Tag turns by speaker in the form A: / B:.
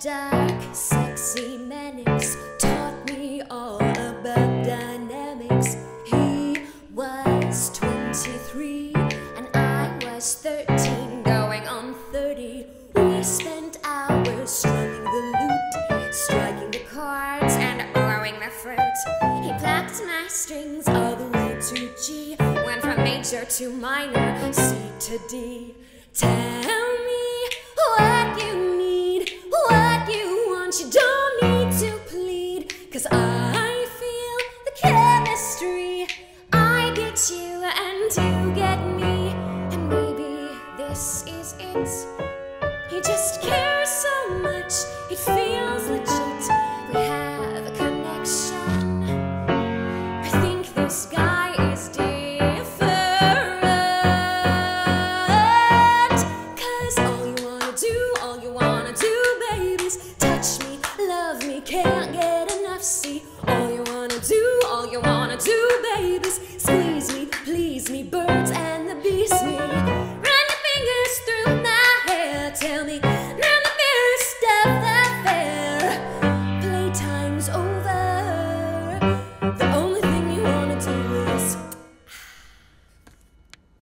A: dark, sexy Mannix taught me all about dynamics. He was 23 and I was 13, going on 30. We spent hours strumming the lute, striking the chords and blowing the fruit. He plucked my strings all the way to G, went from major to minor, C to D. Tell me what you need, what you want, you don't need to plead, 'cause I feel the chemistry. I get you and you get me, and maybe this is it. He just cares so much, it feels legit. We have a connection. I think this guy is different, 'cause all you wanna do, babies, touch me, love me, can't get enough. See, all you wanna do, babies,